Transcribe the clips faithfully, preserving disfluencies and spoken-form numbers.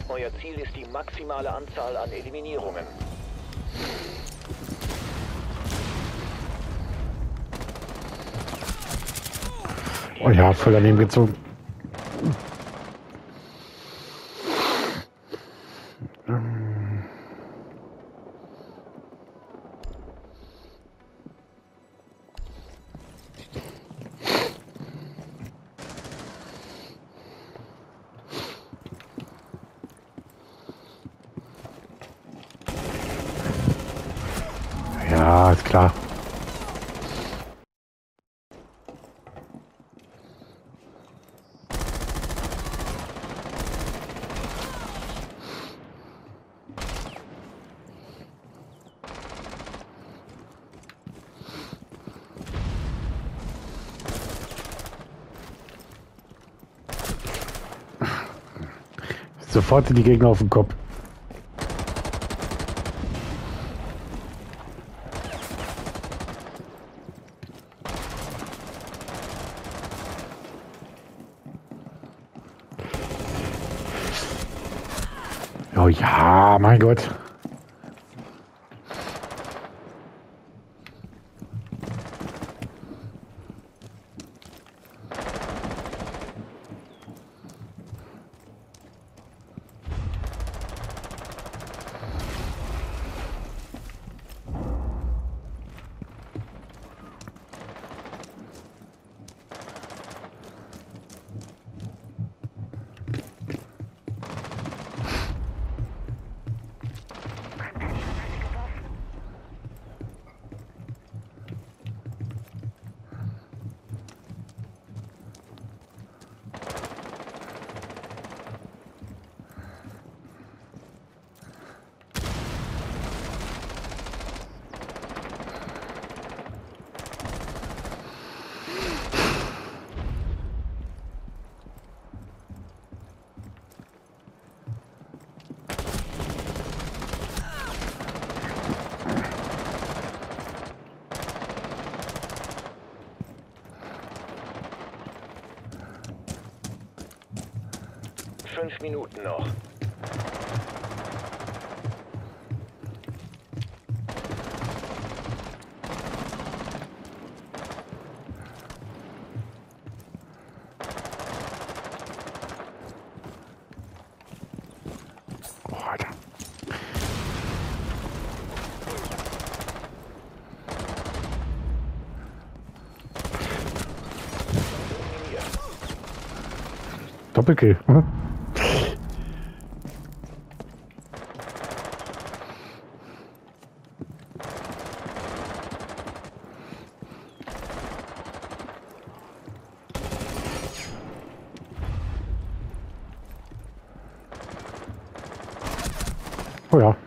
Euer Ziel ist die maximale Anzahl an Eliminierungen. Oh ja, voll daneben gezogen. Ja, ist klar. Sofort sind die Gegner auf den Kopf. Oh ja, mein Gott. Fünf Minuten noch. Oh, Alter. Doppelkill. Hm? Oh ja.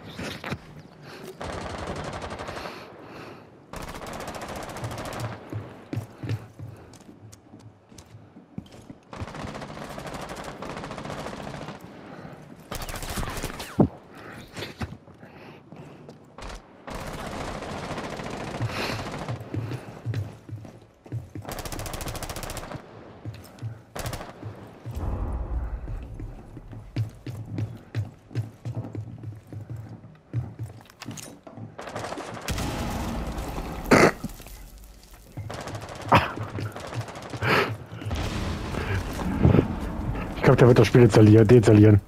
Ich glaube, der wird das Spiel deinstallieren. deinstallieren.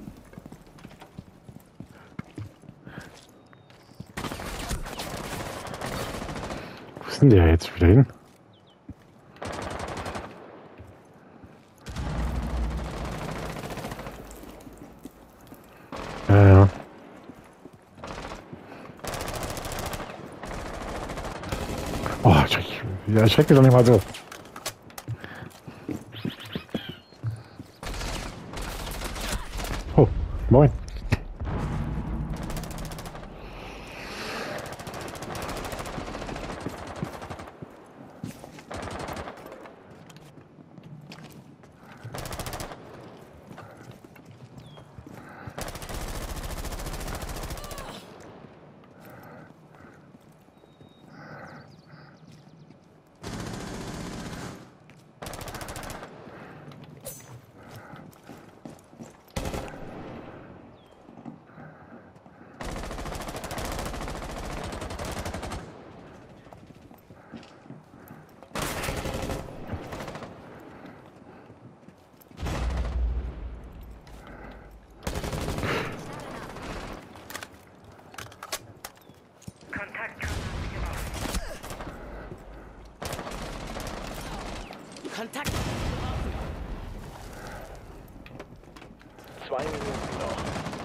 Wo ist denn der jetzt wieder hin? Ja, ja. Oh, ich, ja, erschreckt mich doch nicht mal so. Oh, moin. Kontakt. Zwei Minuten noch.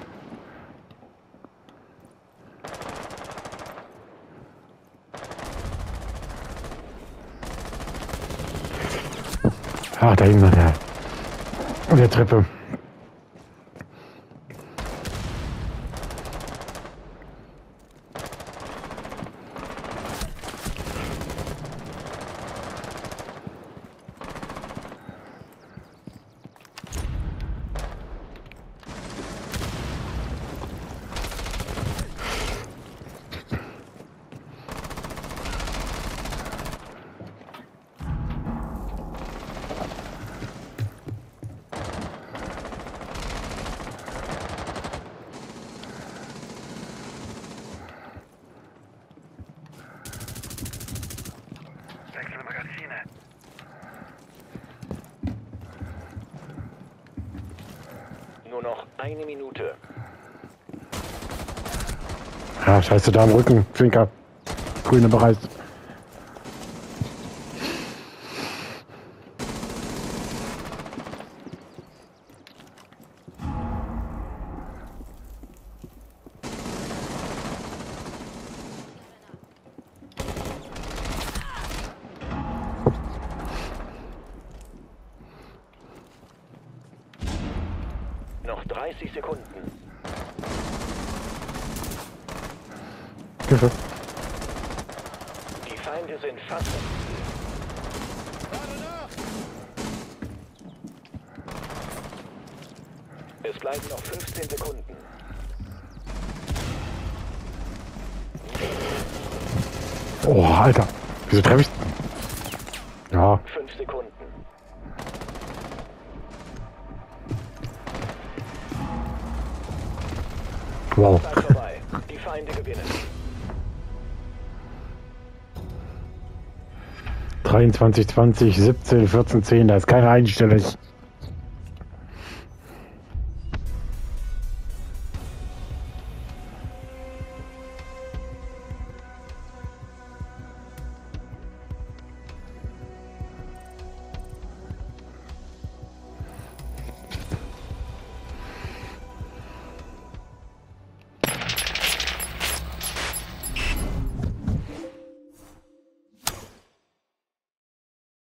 Ah, da hinten an der, an der Treppe. Wechsel Magazine. Nur noch eine Minute. Ja, scheiße, da am Rücken. Zwinker. Grüne Bereich. Noch dreißig Sekunden. Hilfe. Die Feinde sind fast im Ziel. Es bleiben noch fünfzehn Sekunden. Oh, Alter. Wieso treffe ich? Ja. Fünf Sekunden. Wow. Zeit vorbei. Die Feinde gewinnen. dreiundzwanzig, zwanzig, siebzehn, vierzehn, zehn. Da ist keiner einstellig.